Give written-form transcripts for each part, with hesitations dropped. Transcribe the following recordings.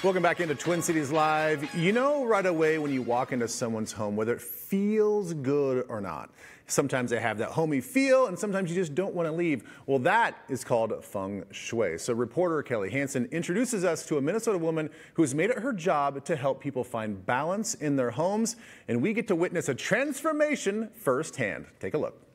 Welcome back into Twin Cities Live. You know right away when you walk into someone's home whether it feels good or not. Sometimes they have that homey feel, and sometimes you just don't want to leave. Well, that is called Feng Shui. So reporter Kelli Hanson introduces us to a Minnesota woman who's made it her job to help people find balance in their homes, and we get to witness a transformation firsthand. Take a look.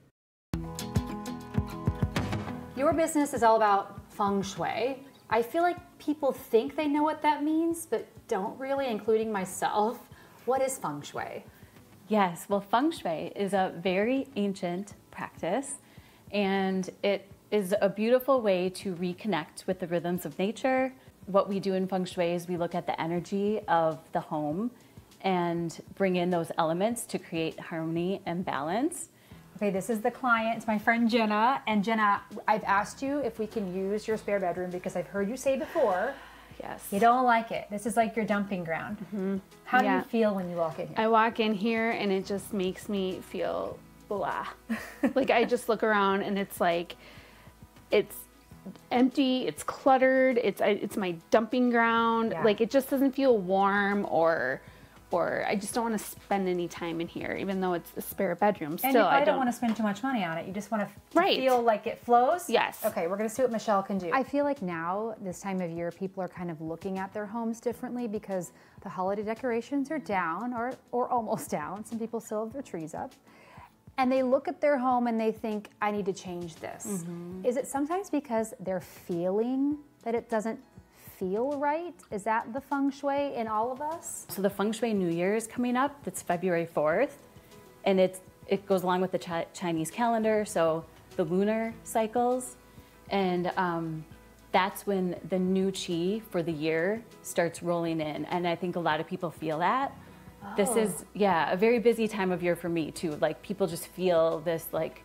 Your business is all about Feng Shui. I feel like people think they know what that means, but don't really, including myself. What is Feng Shui? Yes, well, Feng Shui is a very ancient practice, and it is a beautiful way to reconnect with the rhythms of nature. What we do in Feng Shui is we look at the energy of the home and bring in those elements to create harmony and balance. Okay, this is the client. It's my friend Jenna. And Jenna, I've asked you if we can use your spare bedroom because I've heard you say before, yes, you don't like it. This is like your dumping ground. Mm-hmm. How do you feel when you walk in here? I walk in here and it just makes me feel blah. Like I just look around and it's like, it's empty, it's cluttered, it's my dumping ground. Yeah. Like it just doesn't feel warm or I just don't want to spend any time in here, even though it's a spare bedroom. And still, I don't want to spend too much money on it. You just want to feel like it flows? Yes. Okay, we're going to see what Michelle can do. I feel like now, this time of year, people are kind of looking at their homes differently because the holiday decorations are down or almost down. Some people still have their trees up. And they look at their home and they think, I need to change this. Mm-hmm. Is it sometimes because they're feeling that it doesn't feel right? Is that the Feng Shui in all of us? So the Feng Shui New Year is coming up. It's February 4th, and it goes along with the Chinese calendar, so the lunar cycles, and that's when the new qi for the year starts rolling in, and I think a lot of people feel that. Oh. This is, a very busy time of year for me too. Like people just feel this like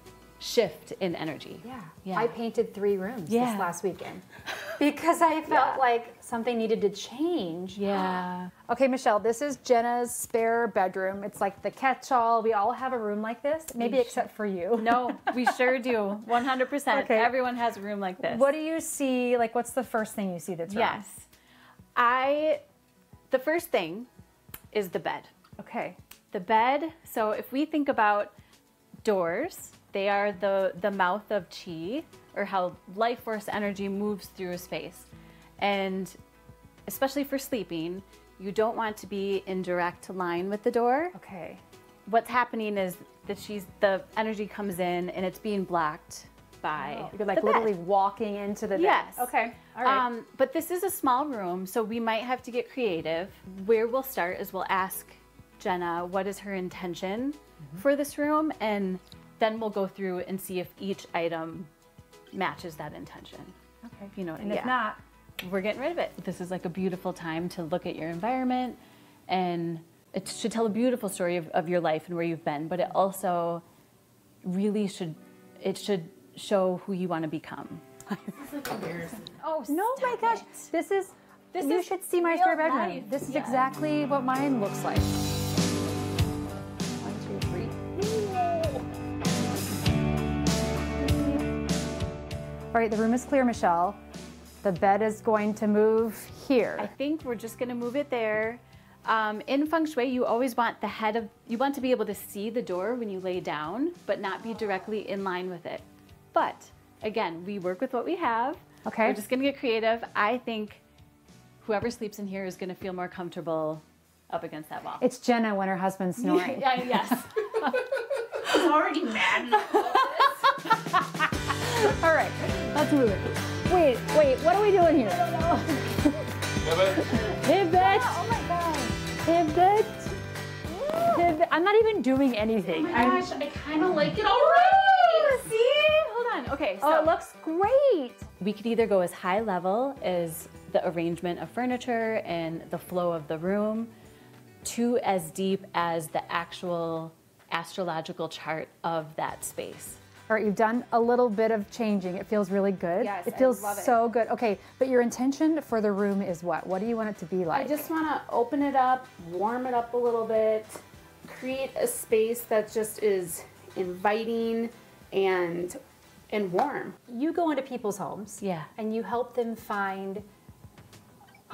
shift in energy. Yeah. I painted 3 rooms this last weekend because I felt like something needed to change. Yeah. Okay, Michelle, this is Jenna's spare bedroom. It's like the catch-all. We all have a room like this, maybe except for you. No, we sure do. 100%. Okay. Everyone has a room like this. What do you see? Like, what's the first thing you see that's wrong? Yes. The first thing is the bed. Okay. The bed, so if we think about doors, they are the mouth of qi, or how life force energy moves through a space. And especially for sleeping, you don't want to be in direct line with the door. Okay. What's happening is that the energy comes in and it's being blocked by You're like literally walking into the bed. Yes. Okay. All right. But this is a small room, so we might have to get creative. Where we'll start is we'll ask Jenna what is her intention for this room, and then we'll go through and see if each item matches that intention. Okay. You know, and if not, we're getting rid of it. This is like a beautiful time to look at your environment, and it should tell a beautiful story of your life and where you've been, but it also really should show who you want to become. Oh, no, my gosh. You should see my spare bedroom. Life. This is exactly what mine looks like. 1, 2, 3. All right, the room is clear, Michelle. The bed is going to move here. I think we're just going to move it there. In Feng Shui, you always want you want to be able to see the door when you lay down, but not be directly in line with it. But again, we work with what we have. Okay. We're just going to get creative. I think whoever sleeps in here is going to feel more comfortable up against that wall. It's Jenna when her husband's snoring. Yes. I'm already mad. All right, let's move it. Wait, what are we doing here? I don't know. Hey, bitch. Oh my God. Hey, bitch. I'm not even doing anything. Oh my gosh, I kind of like it already. See? Hold on. Okay, so it looks great. We could either go as high level as the arrangement of furniture and the flow of the room, to as deep as the actual astrological chart of that space. All right, you've done a little bit of changing. It feels really good. Yes, it feels I love it. so good. Okay, but your intention for the room is what? What do you want it to be like? I just want to open it up, warm it up a little bit, create a space that just is inviting and warm. You go into people's homes, Yeah. and you help them find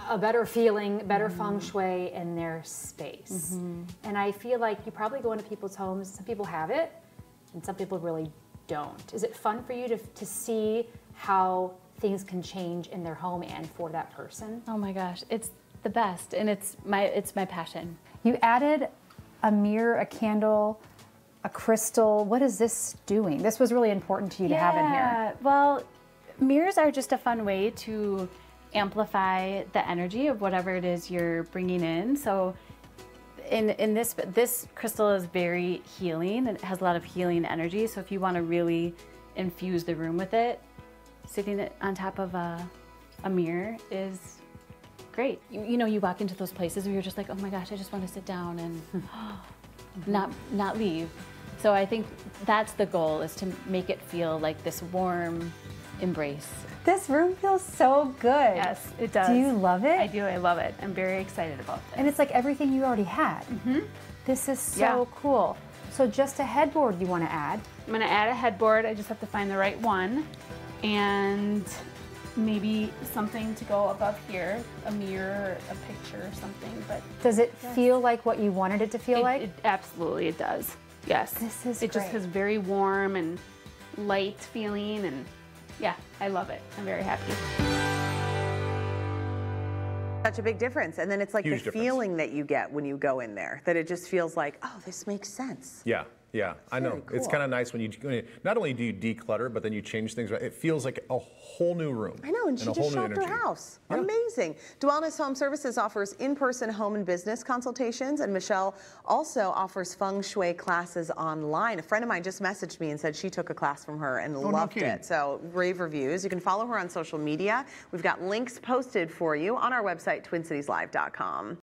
a better feeling, better feng shui in their space. And I feel like you probably go into people's homes, some people have it, and some people really don't. Is it fun for you to see how things can change in their home and for that person? Oh my gosh, it's the best, and it's my passion. You added a mirror, a candle, a crystal. What is this doing? This was really important to you to have in here. Well, mirrors are just a fun way to amplify the energy of whatever it is you're bringing in. So in this crystal is very healing, and it has a lot of healing energy. So if you want to really infuse the room with it, sitting it on top of a mirror is great. You know, you walk into those places where you're just like, oh my gosh, I just want to sit down and not leave. So I think that's the goal, is to make it feel like this warm embrace. This room feels so good. Yes, it does. Do you love it? I do. I love it. I'm very excited about this. And it's like everything you already had. This is so cool. So just a headboard you want to add. I'm going to add a headboard. I just have to find the right one. And maybe something to go above here, a mirror, a picture or something. But does it feel like what you wanted it to feel like? Absolutely, it does. Yes. This is It just has very warm and light feeling, and yeah, I love it. I'm very happy. Such a big difference. And then it's like Huge the difference. feeling that you get when you go in there, that it just feels like, oh, this makes sense. Yeah, yeah, I know. Very It's cool. kind of nice when you, not only do you declutter, but then you change things. It feels like a whole new room. I know, and she a just whole new shopped her energy. house. Yeah. Amazing. Dwellness Home Services offers in-person home and business consultations, and Michelle also offers feng shui classes online. A friend of mine just messaged me and said she took a class from her and loved kidding. it. So rave reviews. You can follow her on social media. We've got links posted for you on our website, twincitieslive.com.